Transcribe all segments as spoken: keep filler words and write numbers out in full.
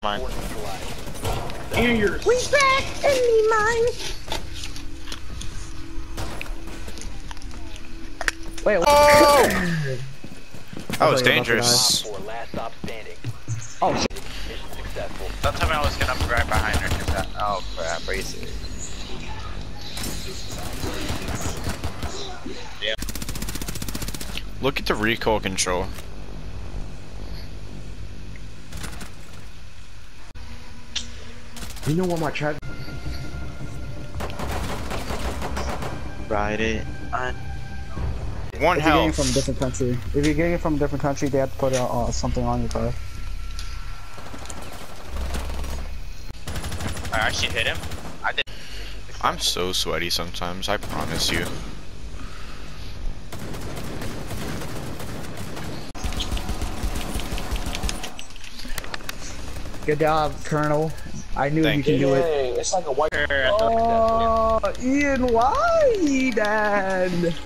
Mine. And yours. We back and me mine. Wait. What? Oh! That was you were dangerous. Oh shit. Don't tell me I was gonna be right behind her. Cause that, oh crap, are you serious? Yeah. Look at the recoil control. You know what my trap? Ride it on. One If you're getting it health. from a different country, if you're getting it from a different country, they have to put uh, uh, something on your car. I actually hit him. I did. I'm so sweaty sometimes, I promise you. Good job, Colonel. I knew Thank you can you. do it. It's like a white. Oh, Ian, why, Dad?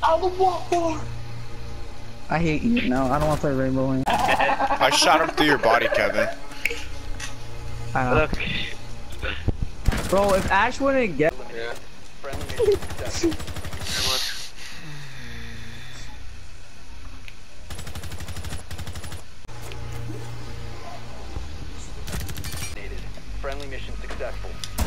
I hate you. No, I don't want to play Rainbow Wing. I shot him through your body, Kevin. I know. Bro, if Ash wouldn't get. Yeah. Friendly mission successful.